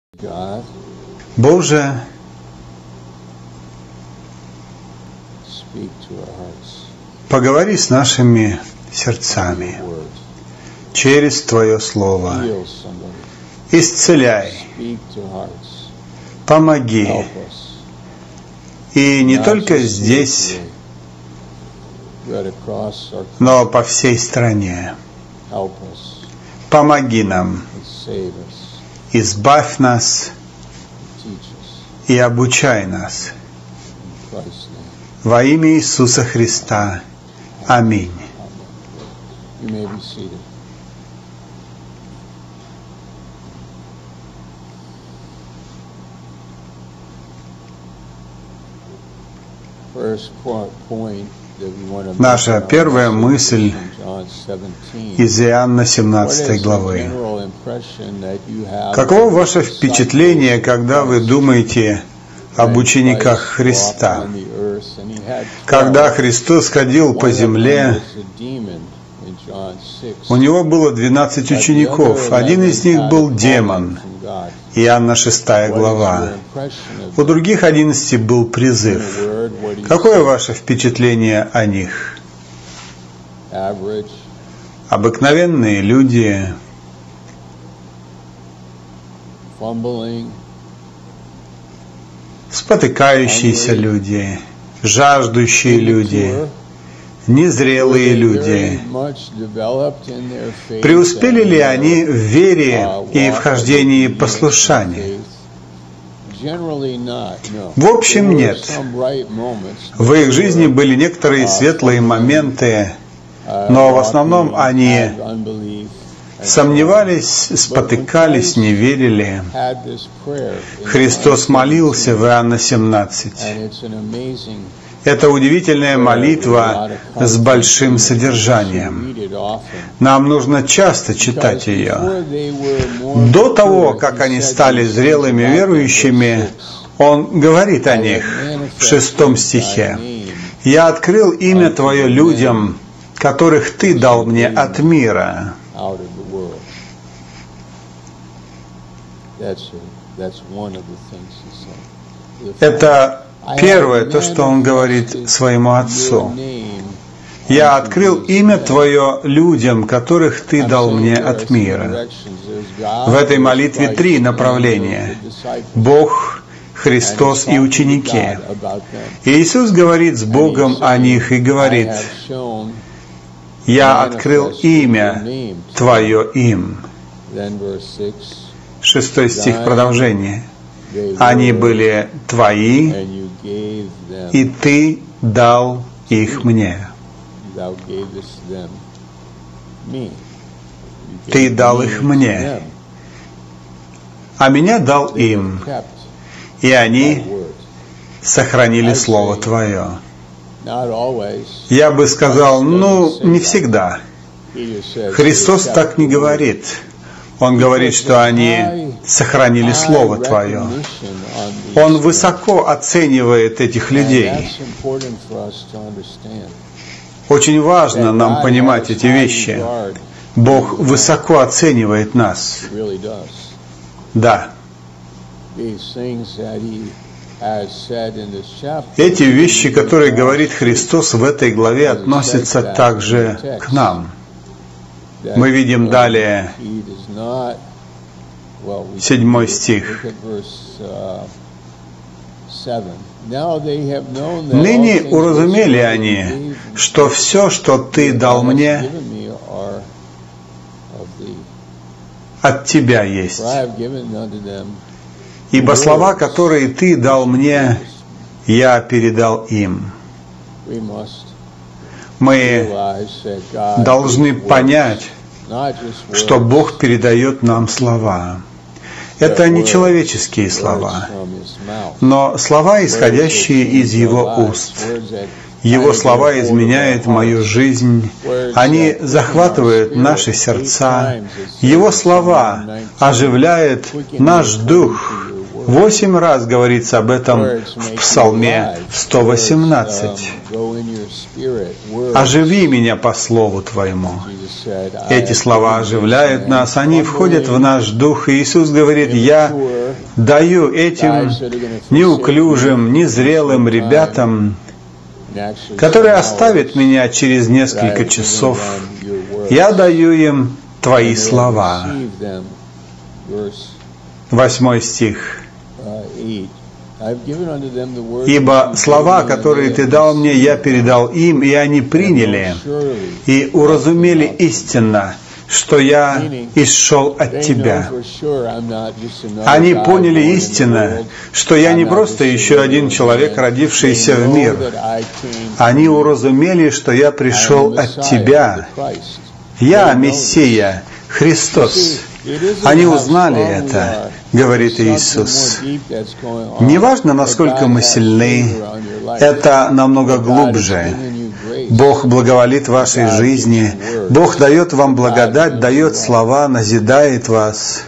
Боже, поговори с нашими сердцами через Твое Слово. Исцеляй, помоги. И не только здесь, но по всей стране. Помоги нам, избавь нас и обучай нас. Во имя Иисуса Христа. Аминь. Наша первая мысль из Иоанна 17 главы. Каково ваше впечатление, когда вы думаете об учениках Христа? Когда Христос ходил по земле, у Него было 12 учеников. Один из них был демон. Иоанна 6 глава. У других 11 был призыв. Какое ваше впечатление о них? Обыкновенные люди, спотыкающиеся люди, жаждущие люди, незрелые люди. Преуспели ли они в вере и в хождении послушания? В общем, нет. В их жизни были некоторые светлые моменты, но в основном они сомневались, спотыкались, не верили. Христос молился в Иоанна 17. Это удивительная молитва с большим содержанием. Нам нужно часто читать ее. До того, как они стали зрелыми верующими, Он говорит о них в 6 стихе. «Я открыл имя Твое людям, которых Ты дал мне от мира». Это первое, то, что Он говорит своему Отцу. «Я открыл имя Твое людям, которых Ты дал мне от мира». В этой молитве 3 направления: Бог, Христос и ученики. И Иисус говорит с Богом о них и говорит: «Я открыл имя Твое им». 6 стих, продолжение. «Они были Твои, и Ты дал их мне». Ты дал их мне, а меня дал им, и они сохранили Слово Твое. Я бы сказал, не всегда. Христос так не говорит. Он говорит, что они сохранили Слово Твое. Он высоко оценивает этих людей. Очень важно нам понимать эти вещи. Бог высоко оценивает нас. Да. Эти вещи, которые говорит Христос в этой главе, относятся также к нам. Мы видим далее 7 стих. «Ныне уразумели они, что все, что Ты дал мне, от Тебя есть. Ибо слова, которые Ты дал мне, я передал им». Мы должны понять, что Бог передает нам слова. Это не человеческие слова, но слова, исходящие из Его уст. Его слова изменяют мою жизнь, они захватывают наши сердца. Его слова оживляют наш дух 8 раз говорится об этом в Псалме 118. «Оживи меня по слову Твоему». Эти слова оживляют нас, они входят в наш дух. И Иисус говорит: «Я даю этим неуклюжим, незрелым ребятам, которые оставят меня через несколько часов, я даю им Твои слова». 8 стих. «Ибо слова, которые Ты дал мне, я передал им, и они приняли, и уразумели истинно, что я исшел от Тебя». Они поняли истинно, что я не просто еще один человек, родившийся в мир. Они уразумели, что я пришел от Тебя. Я Мессия, Христос. Они узнали это, говорит Иисус. Неважно, насколько мы сильны, это намного глубже. Бог благоволит вашей жизни, Бог дает вам благодать, дает слова, назидает вас.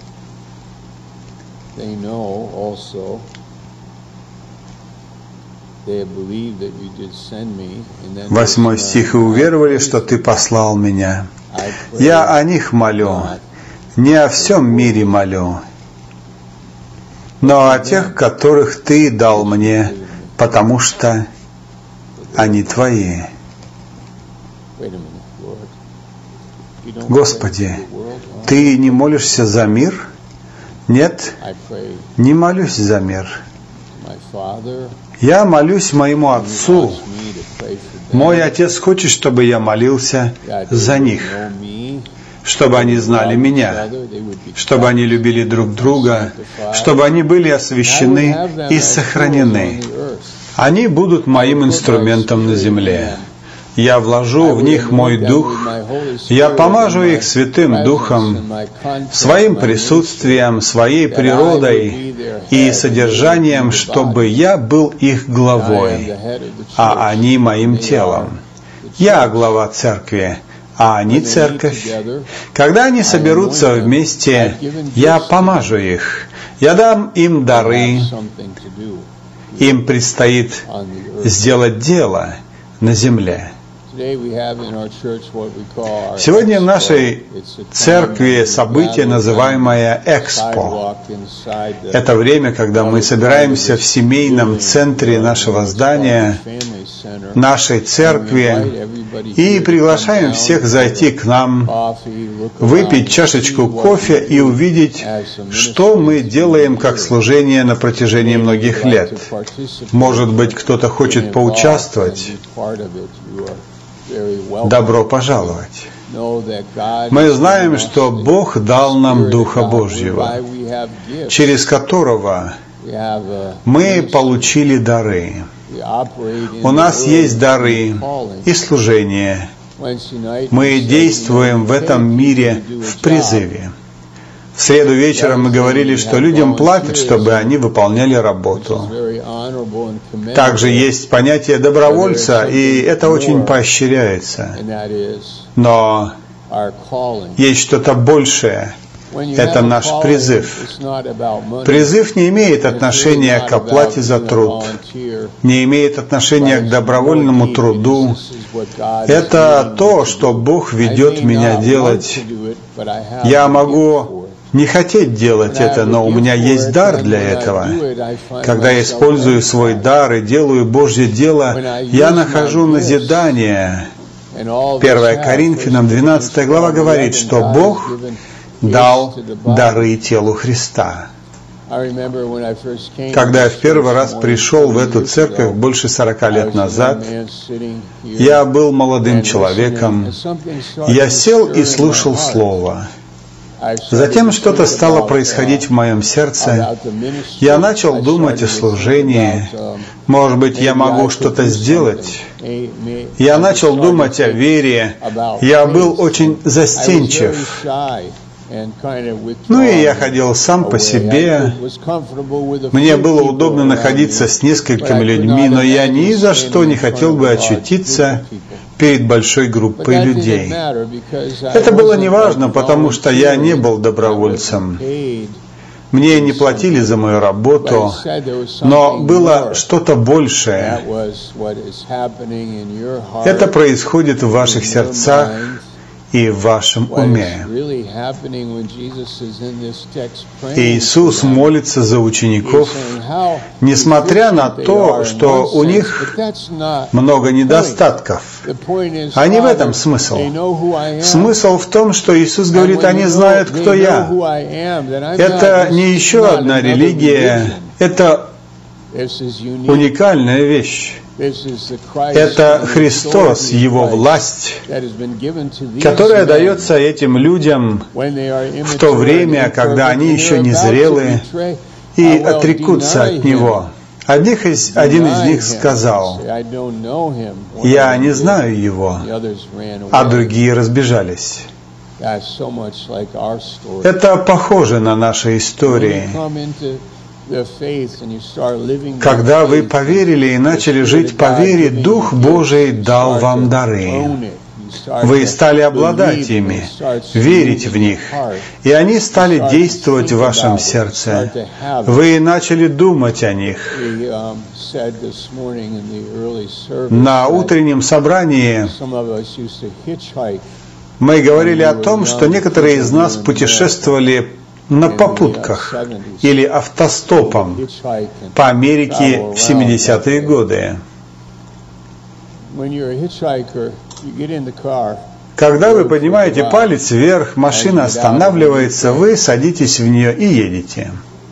8 стих. «И уверовали, что Ты послал меня. Я о них молю, не о всем мире молю, но о тех, которых Ты дал мне, потому что они Твои». Господи, Ты не молишься за мир? Нет, не молюсь за мир. Я молюсь моему Отцу. Мой Отец хочет, чтобы я молился за них, чтобы они знали Меня, чтобы они любили друг друга, чтобы они были освящены и сохранены. Они будут моим инструментом на земле. Я вложу в них мой Дух, я помажу их Святым Духом, своим присутствием, своей природой и содержанием, чтобы я был их главой, а они моим телом. Я глава церкви, а они церковь. Когда они соберутся вместе, я помажу их, я дам им дары. Им предстоит сделать дело на земле. Сегодня в нашей церкви событие, называемое Экспо. Это время, когда мы собираемся в семейном центре нашего здания, нашей церкви, и приглашаем всех зайти к нам, выпить чашечку кофе и увидеть, что мы делаем как служение на протяжении многих лет. Может быть, кто-то хочет поучаствовать. Добро пожаловать. Мы знаем, что Бог дал нам Духа Божьего, через которого мы получили дары. У нас есть дары и служение. Мы действуем в этом мире в призыве. В среду вечером мы говорили, что людям платят, чтобы они выполняли работу. Также есть понятие добровольца, и это очень поощряется. Но есть что-то большее. Это наш призыв. Призыв не имеет отношения к оплате за труд, не имеет отношения к добровольному труду. Это то, что Бог ведет меня делать. Я могу не хотеть делать это, но у меня есть дар для этого. Когда я использую свой дар и делаю Божье дело, я нахожу назидание. 1 Коринфянам 12 глава говорит, что Бог дал дары телу Христа. Когда я в первый раз пришел в эту церковь больше 40 лет назад, я был молодым человеком, я сел и слушал Слово. Затем что-то стало происходить в моем сердце. Я начал думать о служении. Может быть, я могу что-то сделать. Я начал думать о вере. Я был очень застенчив. Ну и я ходил сам по себе. Мне было удобно находиться с несколькими людьми, но я ни за что не хотел бы очутиться перед большой группой людей. Это было неважно, потому что я не был добровольцем. Мне не платили за мою работу, но было что-то большее. Это происходит в ваших сердцах и в вашем уме. Иисус молится за учеников, несмотря на то, что у них много недостатков. А не в этом смысл. Смысл в том, что Иисус говорит, они знают, кто я. Это не еще одна религия, это уникальная вещь. Это Христос, Его власть, которая дается этим людям в то время, когда они еще не зрелы и отрекутся от Него. Один из них сказал: «Я не знаю Его», а другие разбежались. Это похоже на наши истории. Когда вы поверили и начали жить по вере, Дух Божий дал вам дары. Вы стали обладать ими, верить в них, и они стали действовать в вашем сердце. Вы начали думать о них. На утреннем собрании мы говорили о том, что некоторые из нас путешествовали на попутках или автостопом по Америке в 70-е годы. Когда вы поднимаете палец вверх, машина останавливается, вы садитесь в нее и едете.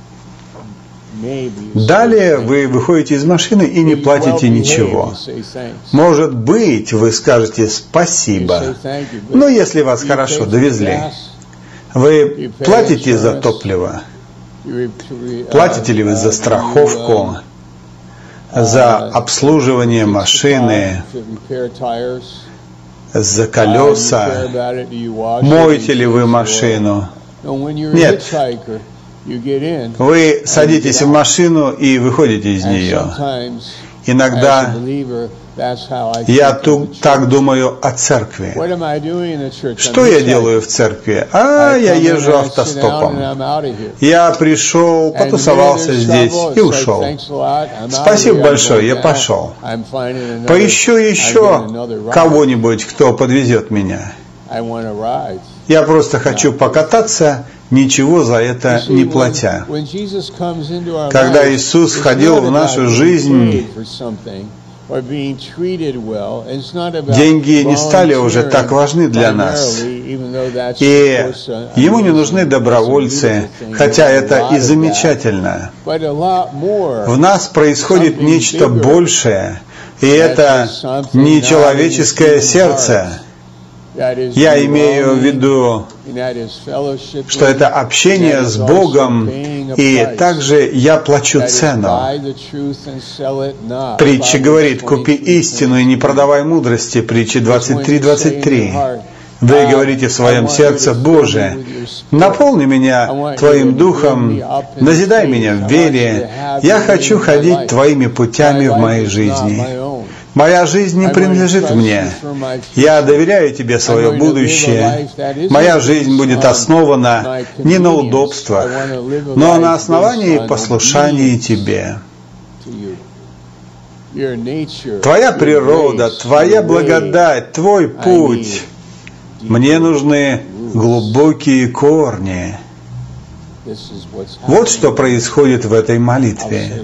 Далее вы выходите из машины и не платите ничего. Может быть, вы скажете «спасибо», но если вас хорошо довезли. Вы платите за топливо? Платите ли вы за страховку, за обслуживание машины, за колеса? Моете ли вы машину? Нет. Вы садитесь в машину и выходите из нее. Иногда я так думаю о церкви. Что я делаю в церкви? Я езжу автостопом. Я пришел, потусовался здесь и ушел. Спасибо большое, я пошел. Поищу еще кого-нибудь, кто подвезет меня. Я просто хочу покататься, ничего за это не платя. Когда Иисус входил в нашу жизнь, деньги не стали уже так важны для нас. И Ему не нужны добровольцы, хотя это и замечательно. В нас происходит нечто большее, и это не человеческое сердце. Я имею в виду, что это общение с Богом, и также я плачу цену. Притча говорит: «Купи истину и не продавай мудрости». Притча 23:23. Вы говорите в своем сердце: «Боже, наполни меня Твоим Духом, назидай меня в вере. Я хочу ходить Твоими путями в моей жизни. Моя жизнь не принадлежит мне. Я доверяю Тебе свое будущее. Моя жизнь будет основана не на удобствах, но на основании послушания Тебе. Твоя природа, Твоя благодать, Твой путь. Мне нужны глубокие корни». Вот что происходит в этой молитве.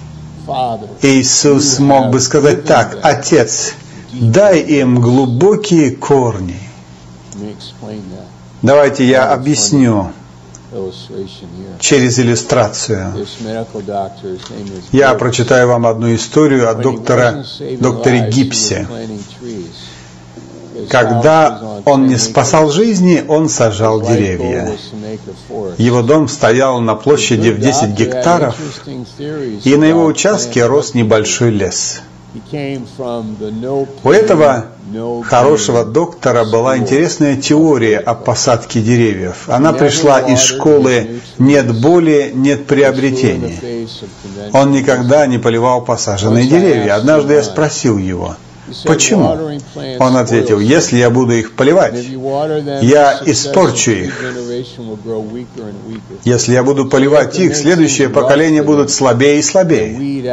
Иисус мог бы сказать так: «Отец, дай им глубокие корни». Давайте я объясню через иллюстрацию. Я прочитаю вам одну историю о докторе Гипсе. Когда он не спасал жизни, он сажал деревья. Его дом стоял на площади в 10 гектаров, и на его участке рос небольшой лес. У этого хорошего доктора была интересная теория о посадке деревьев. Она пришла из школы «нет боли, нет приобретений». Он никогда не поливал посаженные деревья. Однажды я спросил его: Почему? Он ответил: если я буду их поливать, я испорчу их. Если я буду поливать их, следующее поколение будут слабее и слабее.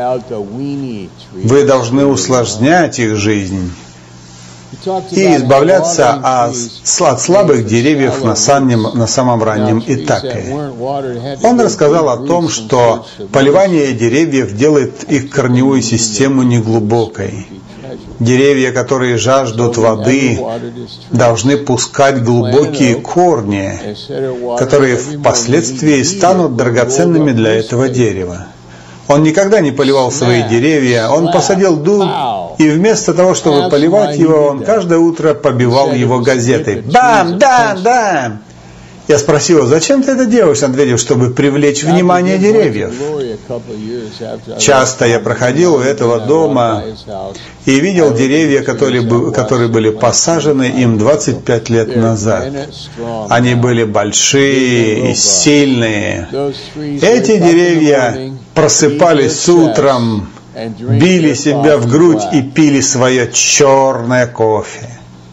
Вы должны усложнять их жизнь и избавляться от слабых деревьев на самом раннем этапе. Он рассказал о том, что поливание деревьев делает их корневую систему неглубокой. Деревья, которые жаждут воды, должны пускать глубокие корни, которые впоследствии станут драгоценными для этого дерева. Он никогда не поливал свои деревья, он посадил дуб, и вместо того, чтобы поливать его, он каждое утро побивал его газетой. Бам, дам, дам! Я спросил: зачем ты это делаешь? Он ответил: чтобы привлечь внимание деревьев. Часто я проходил у этого дома и видел деревья, которые были посажены им 25 лет назад. Они были большие и сильные. Эти деревья просыпались утром, били себя в грудь и пили свое черное кофе.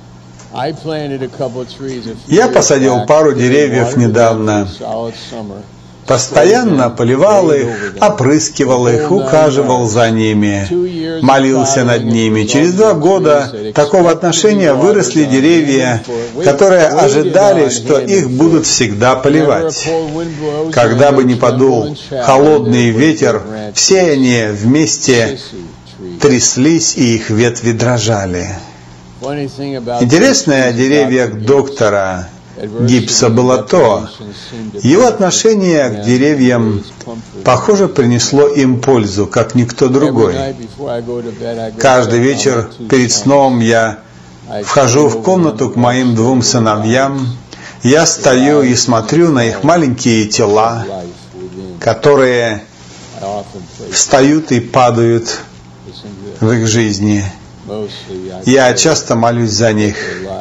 Я посадил пару деревьев недавно. Постоянно поливал их, опрыскивал их, ухаживал за ними, молился над ними. Через 2 года такого отношения выросли деревья, которые ожидали, что их будут всегда поливать. Когда бы ни подул холодный ветер, все они вместе тряслись, и их ветви дрожали. Интересное о деревьях доктора Гибса было то, его отношение к деревьям, похоже, принесло им пользу, как никто другой. Каждый вечер перед сном я вхожу в комнату к моим 2 сыновьям, я стою и смотрю на их маленькие тела, которые встают и падают в их жизни. Я часто молюсь за них.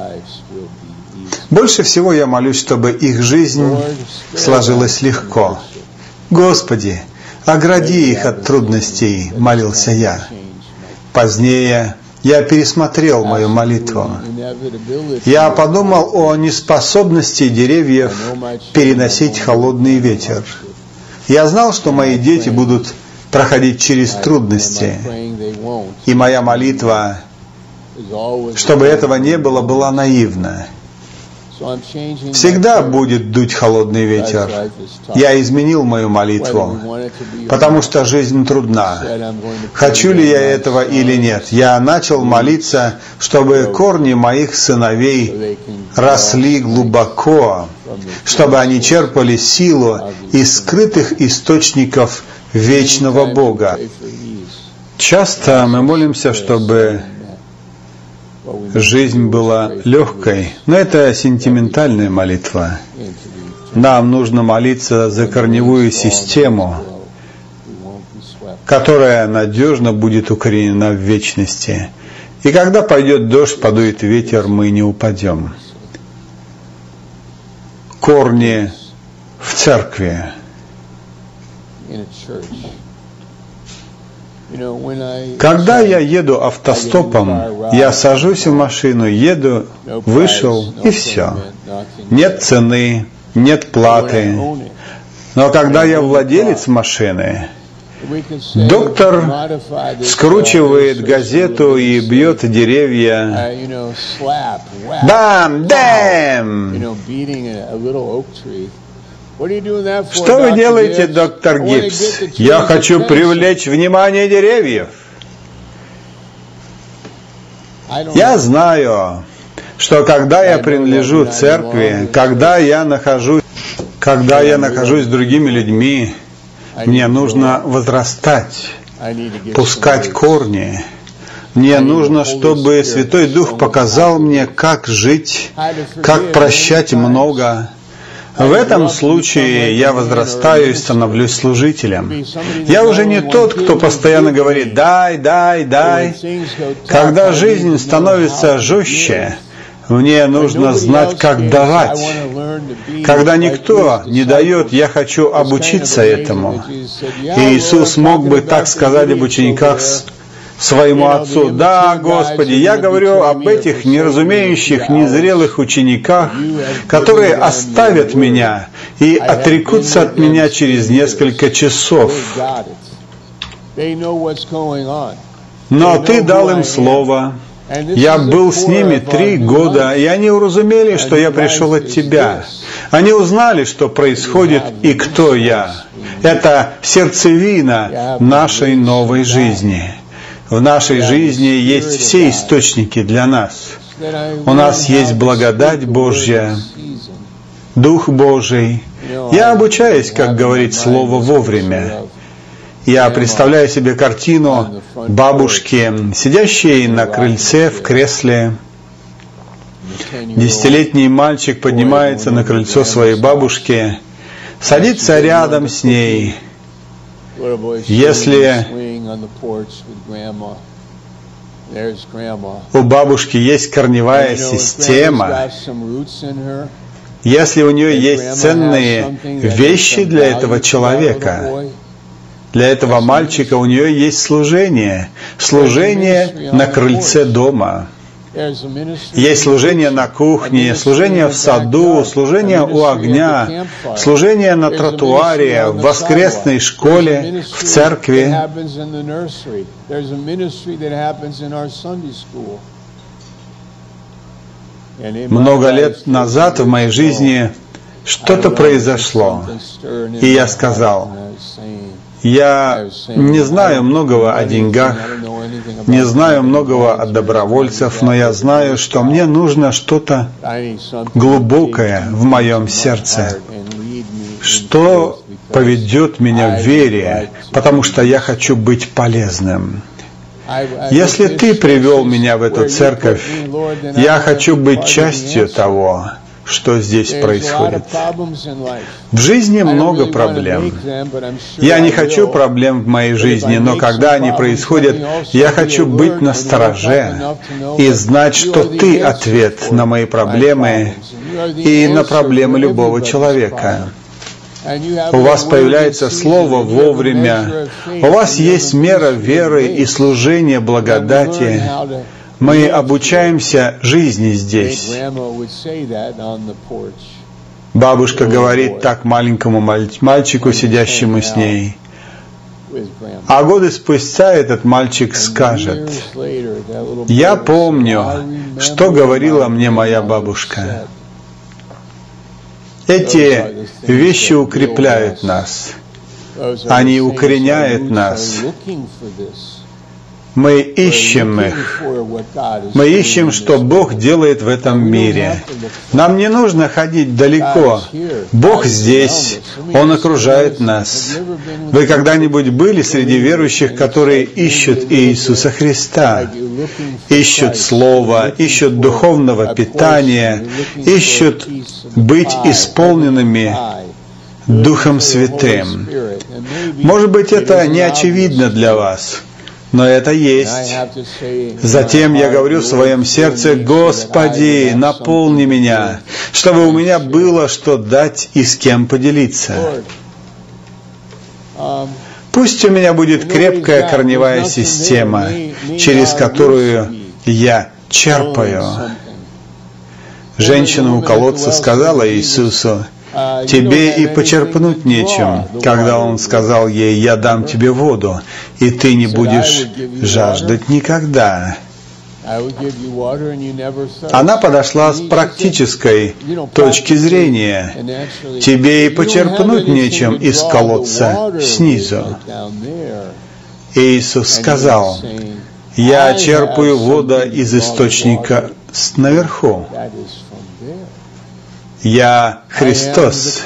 Больше всего я молюсь, чтобы их жизнь сложилась легко. Господи, огради их от трудностей, молился я. Позднее я пересмотрел мою молитву. Я подумал о неспособности деревьев переносить холодный ветер. Я знал, что мои дети будут проходить через трудности. И моя молитва, чтобы этого не было, была наивна. Всегда будет дуть холодный ветер. Я изменил мою молитву, потому что жизнь трудна. Хочу ли я этого или нет? Я начал молиться, чтобы корни моих сыновей росли глубоко, чтобы они черпали силу из скрытых источников вечного Бога. Часто мы молимся, чтобы жизнь была легкой, но это сентиментальная молитва. Нам нужно молиться за корневую систему, которая надежно будет укоренена в вечности. И когда пойдет дождь, подует ветер, мы не упадем. Корни в церкви. Когда я еду автостопом, я сажусь в машину, еду, вышел, и все. Нет цены, нет платы. Но когда я владелец машины, доктор скручивает газету и бьет деревья. Бам! Дэм! Что вы делаете, доктор Гибс? Я хочу привлечь внимание деревьев. Я знаю, что когда я принадлежу церкви, когда я нахожусь с другими людьми, мне нужно возрастать, пускать корни. Мне нужно, чтобы Святой Дух показал мне, как жить, как прощать много. В этом случае я возрастаю и становлюсь служителем. Я уже не тот, кто постоянно говорит «дай, дай, дай». Когда жизнь становится жестче, мне нужно знать, как давать. Когда никто не дает, я хочу обучиться этому. И Иисус мог бы так сказать об учениках своему отцу: «Да, Господи, я говорю об этих неразумеющих, незрелых учениках, которые оставят меня и отрекутся от меня через несколько часов. Но Ты дал им слово. Я был с ними 3 года, и они уразумели, что я пришел от Тебя. Они узнали, что происходит и кто я. Это сердцевина нашей новой жизни. В нашей жизни есть все источники для нас. У нас есть благодать Божья, Дух Божий. Я обучаюсь, как говорить Слово вовремя. Я представляю себе картину бабушки, сидящей на крыльце в кресле. 10-летний мальчик поднимается на крыльцо своей бабушки, садится рядом с ней. Если у бабушки есть корневая система, если у нее есть ценные вещи для этого человека, для этого мальчика, у нее есть служение. Служение на крыльце дома. Есть служение на кухне, служение в саду, служение у огня, служение на тротуаре, в воскресной школе, в церкви. Много лет назад в моей жизни что-то произошло, и я сказал: я не знаю многого о деньгах, не знаю многого о добровольцах, но я знаю, что мне нужно что-то глубокое в моем сердце, что поведет меня в вере, потому что я хочу быть полезным. Если Ты привел меня в эту церковь, я хочу быть частью того, что здесь происходит. В жизни много проблем. Я не хочу проблем в моей жизни, но когда они происходят, я хочу быть настороже и знать, что Ты ответ на мои проблемы и на проблемы любого человека. У вас появляется слово вовремя, у вас есть мера веры и служения благодати. Мы обучаемся жизни здесь. Бабушка говорит так маленькому мальчику, сидящему с ней. А годы спустя этот мальчик скажет: «Я помню, что говорила мне моя бабушка». Эти вещи укрепляют нас. Они укореняют нас. Мы ищем их. Мы ищем, что Бог делает в этом мире. Нам не нужно ходить далеко. Бог здесь. Он окружает нас. Вы когда-нибудь были среди верующих, которые ищут Иисуса Христа? Ищут Слово, ищут духовного питания, ищут быть исполненными Духом Святым. Может быть, это не очевидно для вас, но это есть. Затем я говорю в своем сердце: «Господи, наполни меня, чтобы у меня было что дать и с кем поделиться. Пусть у меня будет крепкая корневая система, через которую я черпаю». Женщина у колодца сказала Иисусу: «Тебе и почерпнуть нечем», когда Он сказал ей: «Я дам тебе воду, и ты не будешь жаждать никогда». Она подошла с практической точки зрения. «Тебе и почерпнуть нечем из колодца снизу». Иисус сказал: «Я черпаю воду из источника наверху. Я Христос,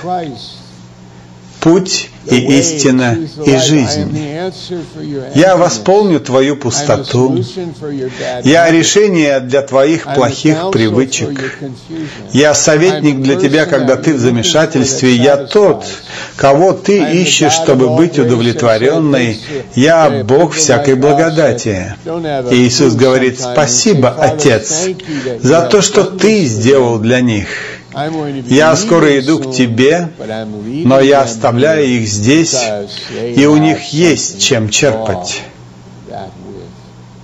путь и истина и жизнь. Я восполню твою пустоту. Я решение для твоих плохих привычек. Я советник для тебя, когда ты в замешательстве. Я тот, кого ты ищешь, чтобы быть удовлетворенной. Я Бог всякой благодати». Иисус говорит: «Спасибо, Отец, за то, что ты сделал для них. Я скоро иду к тебе, но я оставляю их здесь, и у них есть чем черпать».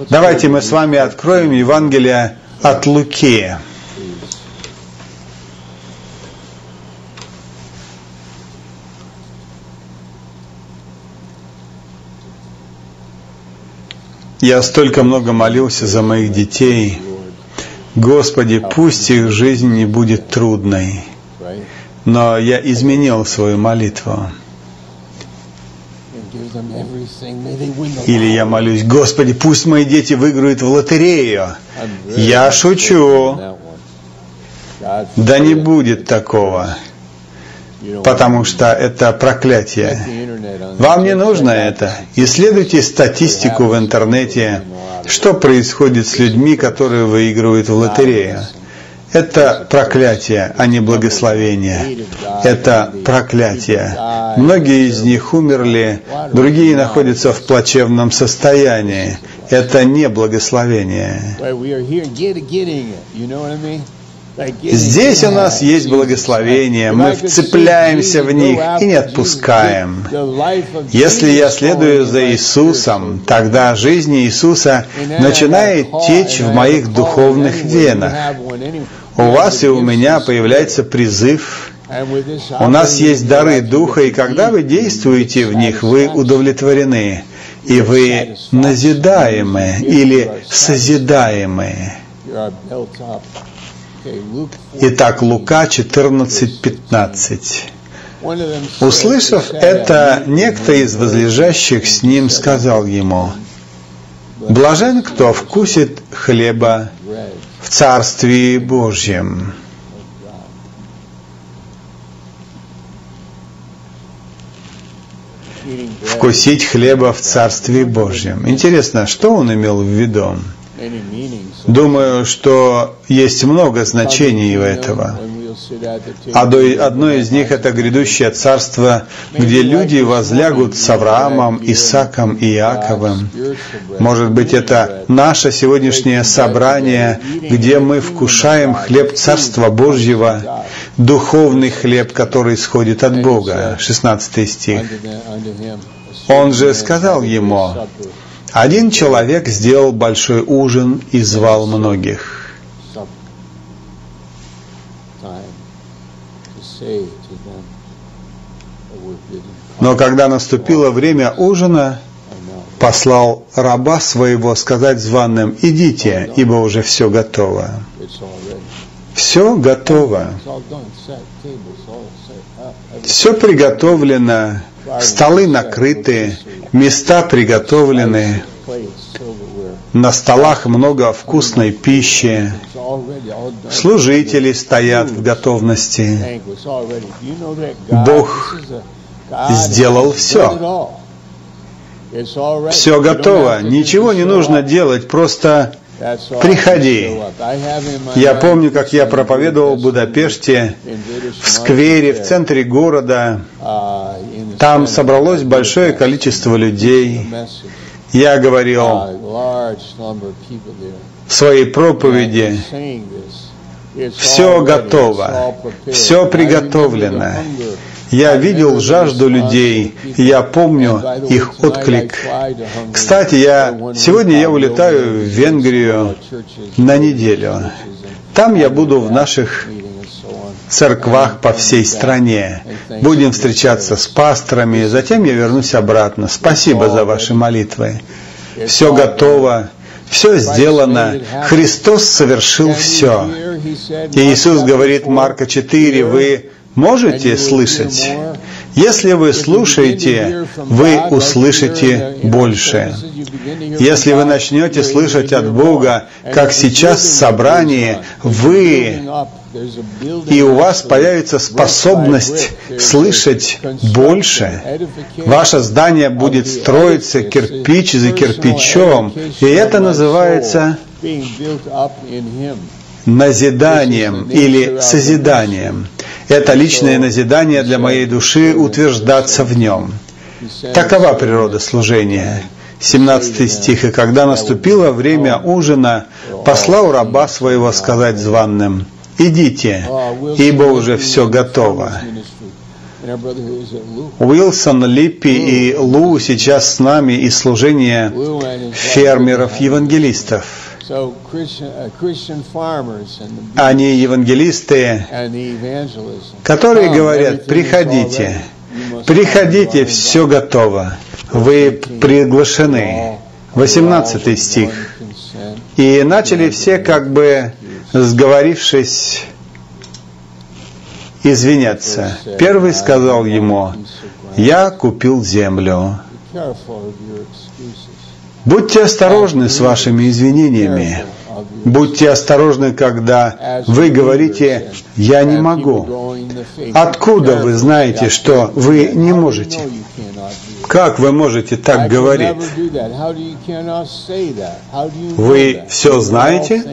Давайте мы с вами откроем Евангелие от Луки. Я столько много молился за моих детей. Господи, пусть их жизнь не будет трудной. Но я изменил свою молитву. Или я молюсь: Господи, пусть мои дети выиграют в лотерею. Я шучу. Да не будет такого. Потому что это проклятие. Вам не нужно это. Исследуйте статистику в интернете, что происходит с людьми, которые выигрывают в лотерею. Это проклятие, а не благословение. Это проклятие. Многие из них умерли, другие находятся в плачевном состоянии. Это не благословение. Здесь у нас есть благословение, мы вцепляемся в них и не отпускаем. Если я следую за Иисусом, тогда жизнь Иисуса начинает течь в моих духовных венах. У вас и у меня появляется призыв. У нас есть дары Духа, и когда вы действуете в них, вы удовлетворены, и вы назидаемы или созидаемы. Итак, Лука 14:15. Услышав это, некто из возлежащих с ним сказал ему: «Блажен, кто вкусит хлеба в Царствии Божьем». Вкусить хлеба в Царствии Божьем. Интересно, что он имел в виду? Думаю, что есть много значений у этого. Одно из них — это грядущее царство, где люди возлягут с Авраамом, Исааком и Иаковом. Может быть, это наше сегодняшнее собрание, где мы вкушаем хлеб Царства Божьего, духовный хлеб, который исходит от Бога. 16 стих. Он же сказал ему: «Один человек сделал большой ужин и звал многих». Но когда наступило время ужина, послал раба своего сказать званым: «Идите, ибо уже все готово». Все готово. Все приготовлено, столы накрыты, места приготовлены, на столах много вкусной пищи, служители стоят в готовности. Бог сделал все. Все готово, ничего не нужно делать, просто приходи. Я помню, как я проповедовал в Будапеште, в сквере, в центре города. Там собралось большое количество людей. Я говорил в своей проповеди: все готово, все приготовлено. Я видел жажду людей, и я помню их отклик. Кстати, сегодня я улетаю в Венгрию на неделю. Там я буду в наших церквах по всей стране. Будем встречаться с пасторами, затем я вернусь обратно. Спасибо за ваши молитвы. Все готово, все сделано. Христос совершил все. И Иисус говорит, Марка 4, вы можете слышать? Если вы слушаете, вы услышите больше. Если вы начнете слышать от Бога, как сейчас в собрании, и у вас появится способность слышать больше, ваше здание будет строиться кирпич за кирпичом, и это называется назиданием или созиданием. Это личное назидание для моей души, утверждаться в нем. Такова природа служения. 17 стих. «И когда наступило время ужина, послал раба своего сказать званым: идите, ибо уже все готово». Уилсон, Липпи и Лу сейчас с нами из служения фермеров-евангелистов. Они евангелисты, которые говорят: приходите, приходите, все готово, вы приглашены. 18 стих. И начали все, как бы сговорившись, извиняться. Первый сказал ему: я купил землю. Будьте осторожны с вашими извинениями. Будьте осторожны, когда вы говорите: я не могу. Откуда вы знаете, что вы не можете? Как вы можете так говорить? Вы все знаете?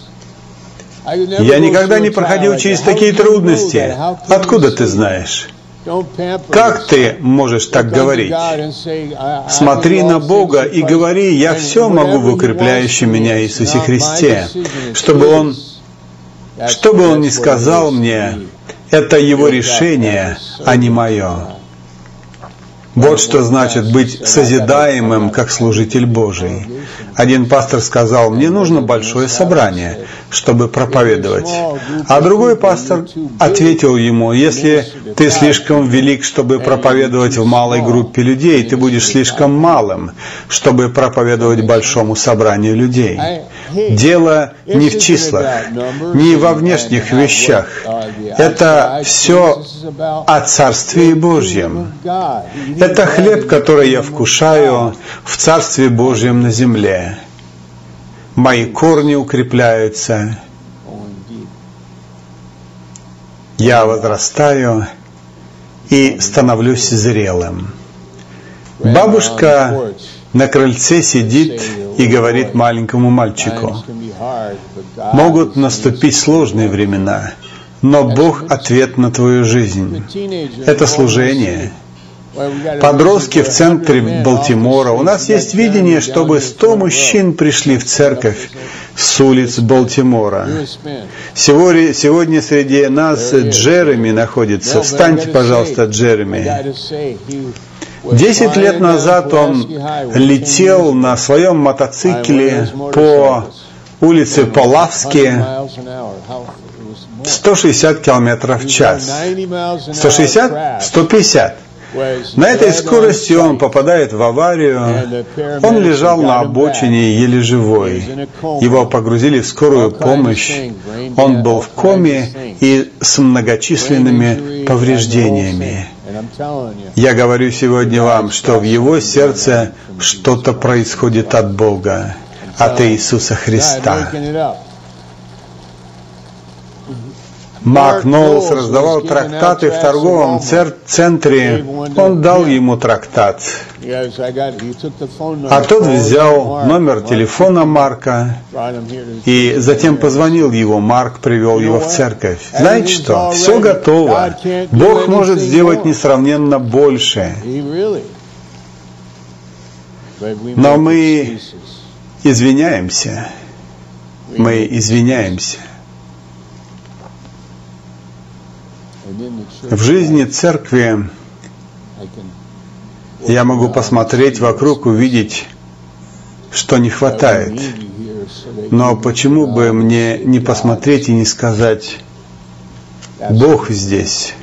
Я никогда не проходил через такие трудности. Откуда ты знаешь? Как ты можешь так говорить? Смотри на Бога и говори: я все могу в укрепляющем меня Иисусе Христе. Что бы Он ни сказал мне, это Его решение, а не мое. Вот что значит быть созидаемым, как служитель Божий. Один пастор сказал: мне нужно большое собрание, чтобы проповедовать. А другой пастор ответил ему: если ты слишком велик, чтобы проповедовать в малой группе людей, ты будешь слишком малым, чтобы проповедовать большому собранию людей. Дело не в числах, не во внешних вещах. Это все о Царстве Божьем. Это хлеб, который я вкушаю в Царстве Божьем на земле. Мои корни укрепляются. Я возрастаю и становлюсь зрелым. Бабушка на крыльце сидит и говорит маленькому мальчику: могут наступить сложные времена, но Бог — ответ на твою жизнь. Это служение. Подростки в центре Балтимора. У нас есть видение, чтобы 100 мужчин пришли в церковь с улиц Балтимора. Сегодня среди нас Джереми находится. Встаньте, пожалуйста, Джереми. 10 лет назад он летел на своем мотоцикле по улице Полавски 160 км в час. 160? 150. На этой скорости он попадает в аварию. Он лежал на обочине, еле живой. Его погрузили в скорую помощь. Он был в коме и с многочисленными повреждениями. Я говорю сегодня вам, что в его сердце что-то происходит от Бога, от Иисуса Христа. Мак Ноулс раздавал трактаты в торговом центре. Он дал ему трактат. А тот взял номер телефона Марка и затем позвонил его. Марк привел его в церковь. Знаете что? Все готово. Бог может сделать несравненно больше. Но мы извиняемся. Мы извиняемся. В жизни церкви я могу посмотреть вокруг, увидеть, что не хватает. Но почему бы мне не посмотреть и не сказать: Бог здесь?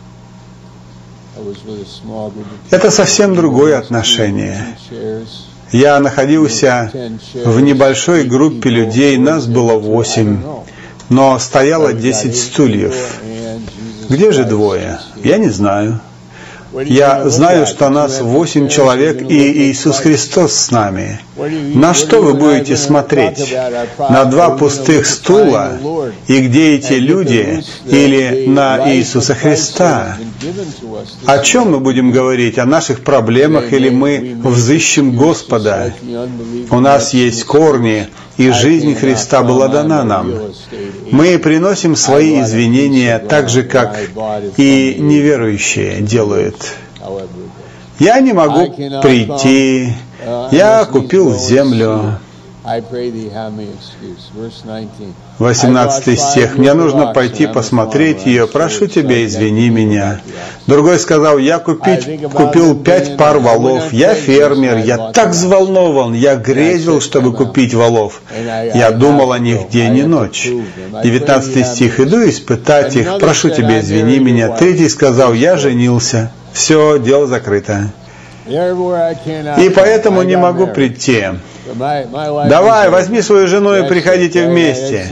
Это совсем другое отношение. Я находился в небольшой группе людей, нас было 8, но стояло 10 стульев. Где же двое? Я не знаю. Я знаю, что нас 8 человек, и Иисус Христос с нами. На что вы будете смотреть? На 2 пустых стула? И где эти люди? Или на Иисуса Христа? О чем мы будем говорить? О наших проблемах? Или мы взыщем Господа? У нас есть корни, и жизнь Христа была дана нам. Мы приносим свои извинения так же, как и неверующие делают. Я не могу прийти, я купил землю. 18 стих. «Мне нужно пойти посмотреть ее, прошу тебя, извини меня». Другой сказал: «Я купил 5 пар валов, я фермер, я так взволнован, я грезил, чтобы купить валов. Я думал о них день и ночь». 19 стих. «Иду испытать их, прошу тебя, извини меня». Третий сказал: «Я женился, все, дело закрыто. И поэтому не могу прийти. Давай, возьми свою жену и приходите вместе».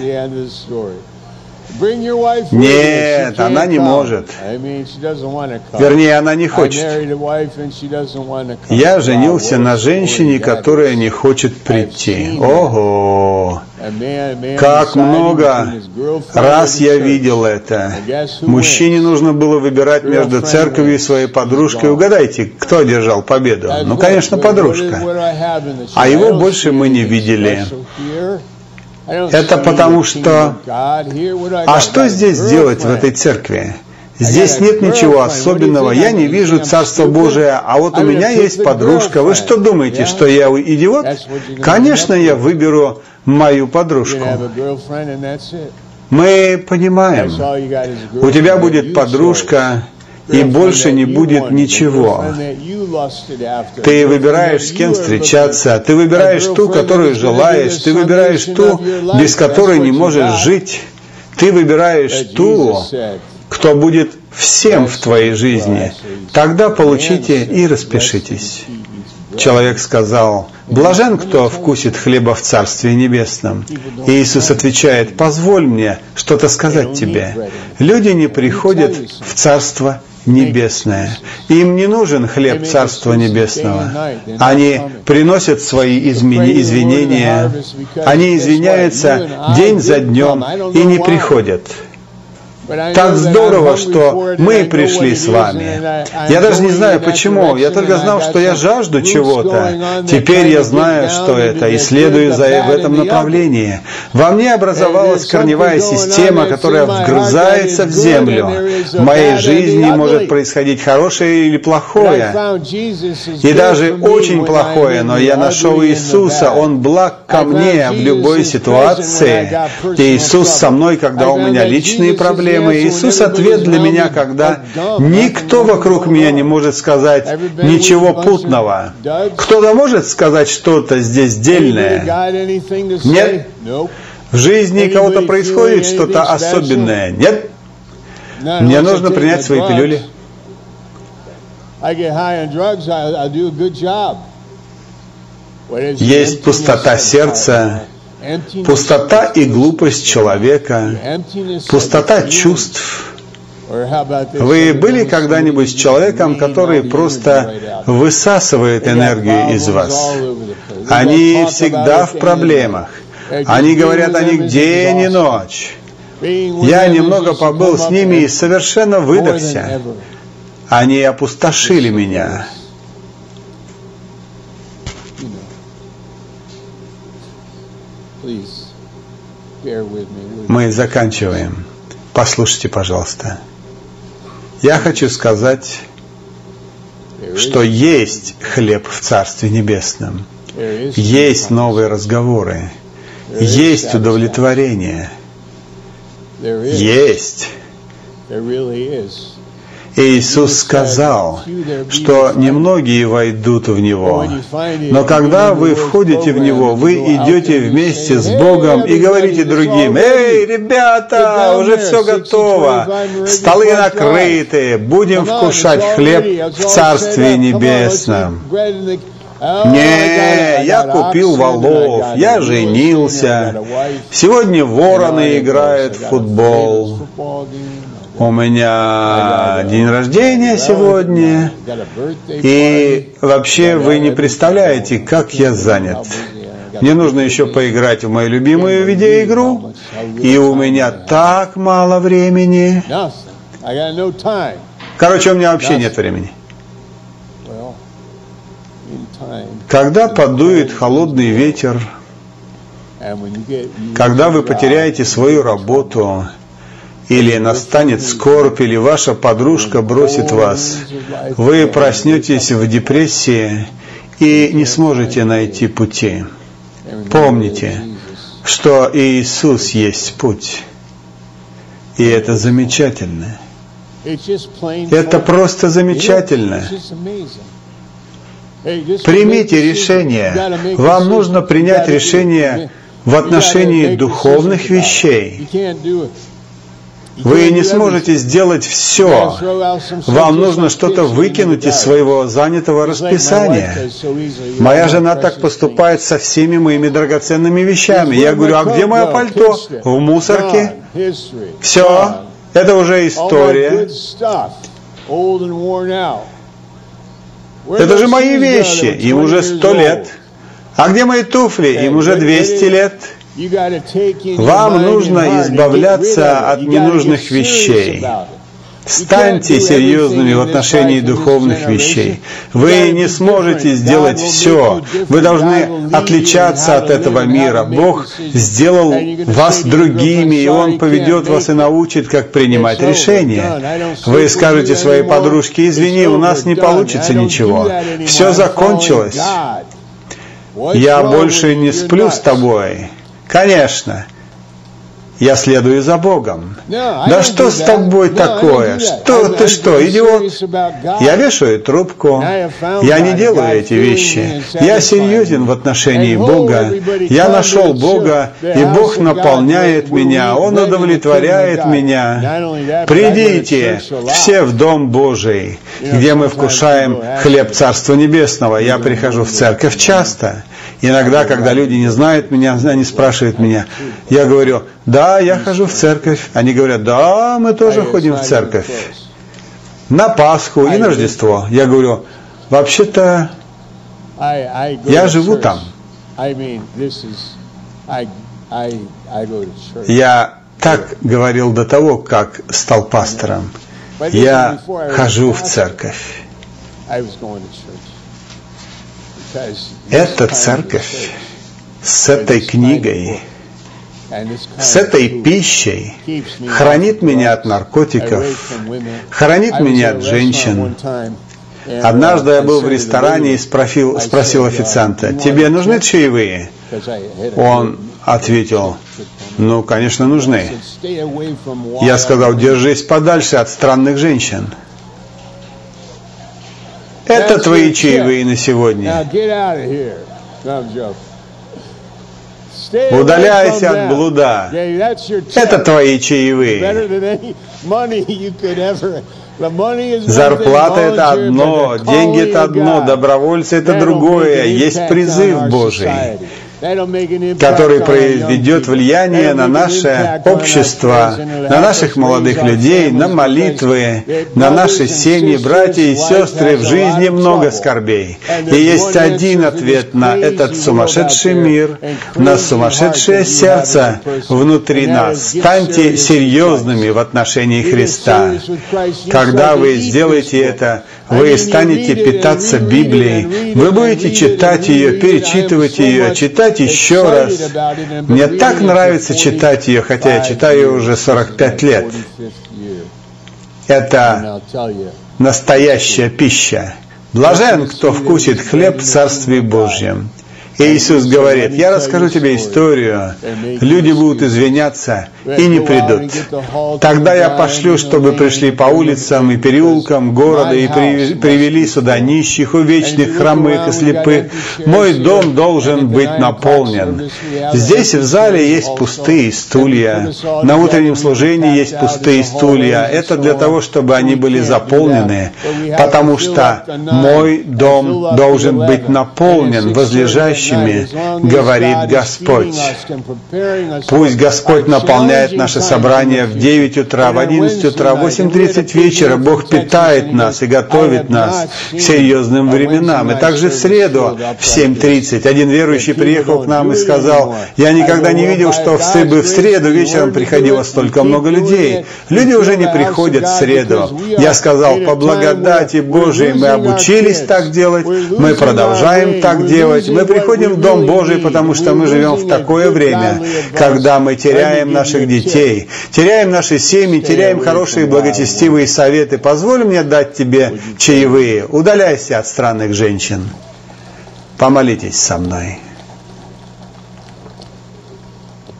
Нет, она не может. Вернее, она не хочет. Я женился на женщине, которая не хочет прийти. Ого! Как много раз я видел это. Мужчине нужно было выбирать между церковью и своей подружкой. Угадайте, кто одержал победу? Ну, конечно, подружка. А его больше мы не видели. Это потому что... А что здесь делать в этой церкви? Здесь нет ничего особенного, я не вижу Царства Божия, а вот у меня есть подружка. Вы что думаете, что я идиот? Конечно, я выберу мою подружку. Мы понимаем, у тебя будет подружка, и больше не будет ничего. Ты выбираешь, с кем встречаться, ты выбираешь ту, которую желаешь, ты выбираешь ту, без которой не можешь жить, ты выбираешь ту, кто будет всем в твоей жизни. Тогда получите и распишитесь. Человек сказал: «Блажен, кто вкусит хлеба в Царстве Небесном». И Иисус отвечает: «Позволь мне что-то сказать тебе. Люди не приходят в Царство Небесное. Им не нужен хлеб Царства Небесного. Они приносят свои извинения, они извиняются день за днем и не приходят. Так здорово, что мы пришли с вами. Я даже не знаю почему, я только знал, что я жажду чего-то. Теперь я знаю, что это, и следую в этом направлении. Во мне образовалась корневая система, которая вгрызается в землю. В моей жизни может происходить хорошее или плохое, и даже очень плохое, но я нашел Иисуса, Он благ ко мне в любой ситуации. И Иисус со мной, когда у меня личные проблемы. Иисус — ответ для меня, когда никто вокруг меня не может сказать ничего путного. Кто-то может сказать что-то здесь дельное? Нет. В жизни кого-то происходит что-то особенное? Нет. Мне нужно принять свои пилюли. Есть пустота сердца, пустота и глупость человека, пустота чувств. Вы были когда-нибудь с человеком, который просто высасывает энергию из вас? Они всегда в проблемах. Они говорят о них день и ночь. Я немного побыл с ними и совершенно выдохся. Они опустошили меня. Мы заканчиваем. Послушайте, пожалуйста. Я хочу сказать, что есть хлеб в Царстве Небесном, есть новые разговоры, есть удовлетворение, есть. И Иисус сказал, что немногие войдут в Него. Но когда вы входите в Него, вы идете вместе с Богом и говорите другим: «Эй, ребята, уже все готово, столы накрыты, будем вкушать хлеб в Царстве Небесном». Не, я купил валов, я женился, сегодня вороны играют в футбол. У меня день рождения сегодня, и вообще вы не представляете, как я занят. Мне нужно еще поиграть в мою любимую видеоигру, и у меня так мало времени. Короче, у меня вообще нет времени. Когда подует холодный ветер, когда вы потеряете свою работу, или настанет скорбь, или ваша подружка бросит вас, вы проснетесь в депрессии и не сможете найти пути. Помните, что Иисус есть путь. И это замечательно. Это просто замечательно. Примите решение. Вам нужно принять решение в отношении духовных вещей. Вы не сможете сделать все. Вам нужно что-то выкинуть из своего занятого расписания. Моя жена так поступает со всеми моими драгоценными вещами. Я говорю, а где мое пальто? В мусорке. Все. Это уже история. Это же мои вещи. Им уже 100 лет. А где мои туфли? Им уже 200 лет. Вам нужно избавляться от ненужных вещей. Станьте серьезными в отношении духовных вещей. Вы не сможете сделать все. Вы должны отличаться от этого мира. Бог сделал вас другими, и Он поведет вас и научит, как принимать решения. Вы скажете своей подружке, извини, у нас не получится ничего. Все закончилось. Я больше не сплю с тобой. Конечно, я следую за Богом. Да что с тобой такое? Ты что, идиот? Я вешаю трубку. Я не делаю эти вещи. Я серьезен в отношении Бога. Я нашел Бога, и Бог наполняет меня. Он удовлетворяет меня. Придите все в Дом Божий, где мы вкушаем хлеб Царства Небесного. Я прихожу в церковь часто. Иногда, когда люди не знают меня, они спрашивают меня. Я говорю, да, я хожу в церковь. Они говорят, да, мы тоже ходим в церковь. На Пасху и на Рождество. Я говорю, вообще-то, я живу там. Я так говорил до того, как стал пастором. Я хожу в церковь. Эта церковь с этой книгой, с этой пищей хранит меня от наркотиков, хранит меня от женщин. Однажды я был в ресторане и спросил официанта, «Тебе нужны чаевые?» Он ответил, «Ну, конечно, нужны». Я сказал, «Держись подальше от странных женщин». Это твои чаевые на сегодня. Удаляйся от блуда. Это твои чаевые. Зарплата – это одно, деньги – это одно, добровольцы – это другое. Есть призыв Божий, который произведет влияние на наше общество, на наших молодых людей, на молитвы, на наши семьи, братья и сестры. В жизни много скорбей. И есть один ответ на этот сумасшедший мир, на сумасшедшее сердце внутри нас. Станьте серьезными в отношении Христа. Когда вы сделаете это, вы станете питаться Библией, вы будете читать ее, перечитывать ее, читать еще раз. Мне так нравится читать ее, хотя я читаю ее уже 45 лет. Это настоящая пища. Блажен, кто вкусит хлеб в Царстве Божьем. И Иисус говорит, я расскажу тебе историю, люди будут извиняться и не придут. Тогда я пошлю, чтобы пришли по улицам и переулкам города и привели сюда нищих, увечных, хромых и слепых. Мой дом должен быть наполнен. Здесь в зале есть пустые стулья. На утреннем служении есть пустые стулья. Это для того, чтобы они были заполнены, потому что мой дом должен быть наполнен возлежащим, говорит Господь. Пусть Господь наполняет наше собрание в 9 утра, в 11 утра, в 8:30 вечера. Бог питает нас и готовит нас к серьезным временам. И также в среду в 7:30 один верующий приехал к нам и сказал, я никогда не видел, что в среду вечером приходило столько много людей. Люди уже не приходят в среду. Я сказал, по благодати Божией мы обучились так делать, мы продолжаем так делать, мы приходим в Дом Божий, потому что мы живем в такое время, когда мы теряем наших детей, теряем наши семьи, теряем хорошие благочестивые советы. Позволь мне дать тебе чаевые. Удаляйся от странных женщин. Помолитесь со мной.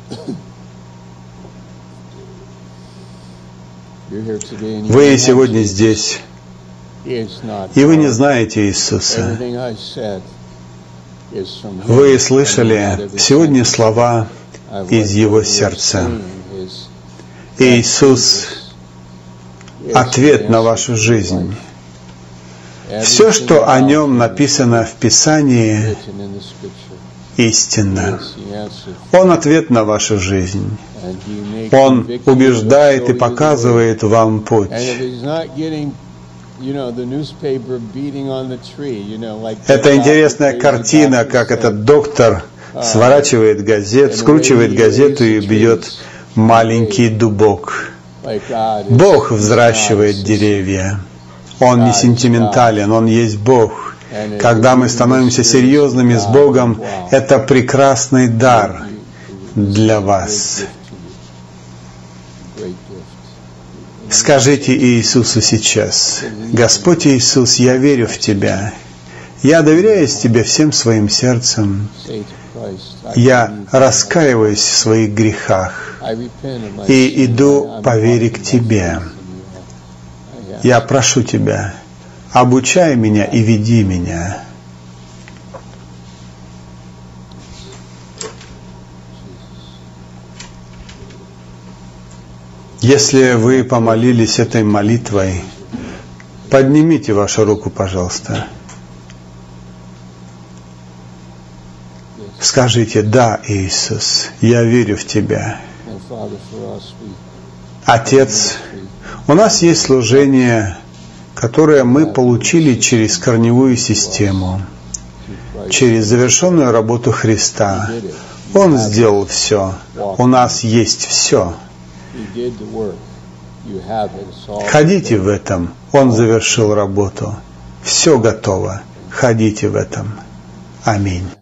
Вы сегодня здесь, и вы не знаете Иисуса. Вы слышали сегодня слова из Его сердца. Иисус – ответ на вашу жизнь. Все, что о Нем написано в Писании, истинно. Он ответ на вашу жизнь. Он убеждает и показывает вам путь. Это интересная картина, как этот доктор сворачивает газету, скручивает газету и бьет маленький дубок. Бог взращивает деревья. Он не сентиментален, Он есть Бог. Когда мы становимся серьезными с Богом, это прекрасный дар для вас. Скажите Иисусу сейчас: Господь Иисус, я верю в Тебя. Я доверяюсь Тебе всем своим сердцем. Я раскаиваюсь в своих грехах и иду по вере к Тебе. Я прошу Тебя, обучай меня и веди меня. Если вы помолились этой молитвой, поднимите вашу руку, пожалуйста. Скажите: да, Иисус, я верю в Тебя. Отец, у нас есть служение, которое мы получили через корневую систему, через завершенную работу Христа. Он сделал все. У нас есть все. Ходите в этом. Он завершил работу. Все готово. Ходите в этом. Аминь.